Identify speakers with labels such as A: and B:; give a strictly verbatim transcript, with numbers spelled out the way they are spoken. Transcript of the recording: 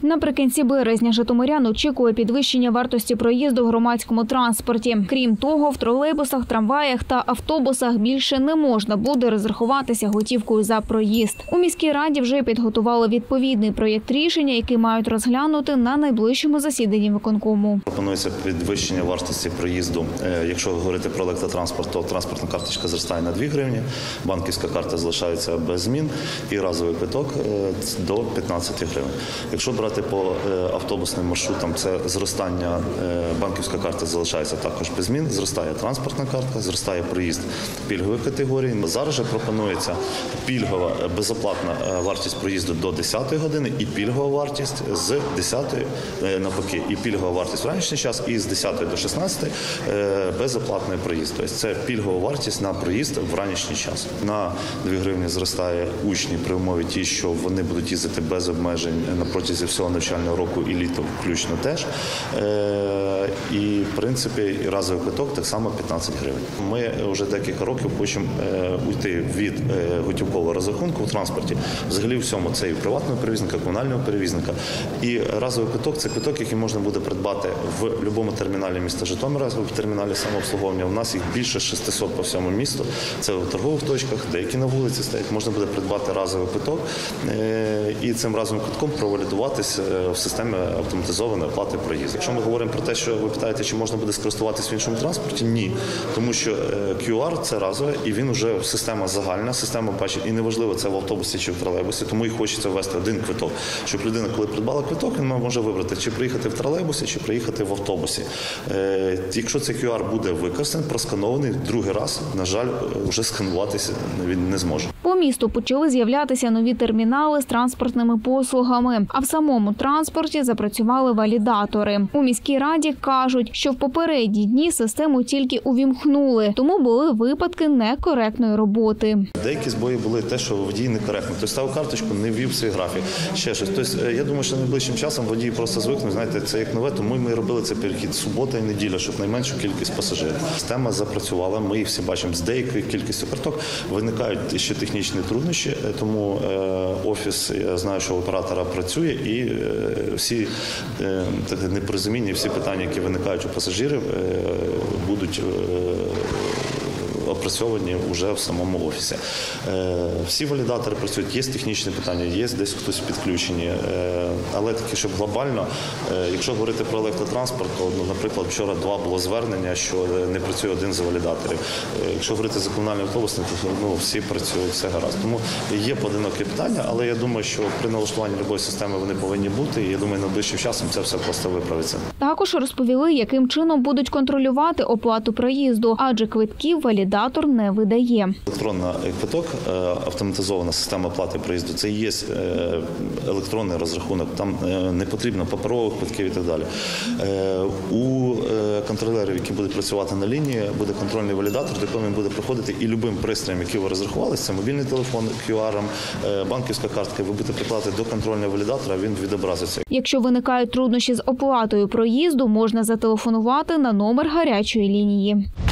A: Наприкінці березня житомирян очікує підвищення вартості проїзду в громадському транспорті. Крім того, в тролейбусах, трамваях та автобусах більше не можна буде розрахуватися готівкою за проїзд. У міській раді вже підготували відповідний проєкт рішення, який мають розглянути на найближчому засіданні виконкому.
B: Пропонується підвищення вартості проїзду. Якщо говорити про електротранспорт, то транспортна карточка зростає на дві гривні, банківська карта залишається без змін і разовий квиток до п'ятнадцяти гривень. Якщо брати по автобусним маршрутам, це зростання, банківська карта залишається також без змін, зростає транспортна картка, зростає проїзд пільгових категорій. Зараз же пропонується пільгова безоплатна вартість проїзду до десятої години і пільгова вартість з десятої, навпаки, і пільгова вартість в ранішній час, і з десятої до шістнадцятої безоплатний проїзд. Тобто це пільгова вартість на проїзд в ранішній час. На дві гривні зростає учні при умові ті, що вони будуть їздити без обмежень на протязі всього навчального року і літо включно теж. І, в принципі, разовий квиток так само п'ятнадцять гривень. Ми вже декілька років хочемо уйти від готівкового розрахунку в транспорті. Взагалі всьому це і приватного перевізника, комунального перевізника. І разовий квиток – це квиток, який можна буде придбати в будь-якому терміналі міста Житомира, в терміналі самообслуговування. У нас їх більше шестисот по всьому місту. Це в торгових точках, деякі на вулиці стоять. Можна буде придбати разовий квиток і цим разовим квитком провалідуватися в системі автоматизованої оплати проїзду. Якщо ми говоримо про те, що ви питаєте, чи можна буде скористуватися в іншому транспорті, ні. Тому що кю ар – це разове, і він вже система загальна, система бачить, і неважливо, це в автобусі чи в тролейбусі, тому і хочеться ввести один квиток, щоб людина, коли придбала квиток, він може вибрати, чи приїхати в тролейбусі, чи приїхати в автобусі. Якщо цей кю ар буде використаний, просканований, другий раз, на жаль, вже скануватися він не зможе.
A: По місту почали з'являтися нові термінали з транспортними послугами, а в самому транспорті запрацювали валідатори. У міській раді кажуть, що в попередні дні систему тільки увімкнули, тому були випадки некоректної роботи.
B: Деякі збої були те, що водій некоректно. Тобто ставив карточку, не ввів свій графік, ще щось. Тобто, я думаю, що найближчим часом водії просто звикнуть, знаєте, це як нове, тому ми робили це перехід субота і неділя, щоб найменшу кількість пасажирів. Система запрацювала, ми їх всі бачимо, з деякою кількістю карток виникають ще технічні труднощі, тому офіс, я знаю, що оператора працює, і всі непорозуміння, всі питання, які виникають у пасажирів, будуть опрацьовані вже в самому офісі. Всі валідатори працюють, є технічні питання, є десь хтось підключені, але таке, щоб глобально, якщо говорити про електротранспорт, то, наприклад, вчора два було звернення, що не працює один з валідаторів. Якщо говорити за комунальний автобус, то ну, всі працюють, все гаразд. Тому є поодинокі питання, але я думаю, що при налаштуванні будь-якої системи вони повинні бути, і я думаю, найближчим часом це все просто виправиться.
A: Також розповіли, яким чином будуть контролювати оплату проїзду, адже квитків валідатор не видає.
B: Електронний квиток, автоматизована система оплати проїзду, це є електронний розрахунок, там не потрібно паперових квитків і так далі. У контролерів, які будуть працювати на лінії, буде контрольний валідатор, до якого він буде проходити і любим пристроєм, який ви розрахувалися, це мобільний телефон, кю ар, банківська картка, ви будете прикладати до контрольного валідатора, він відобразиться.
A: Якщо виникають труднощі з оплатою проїзду, можна зателефонувати на номер гарячої лінії.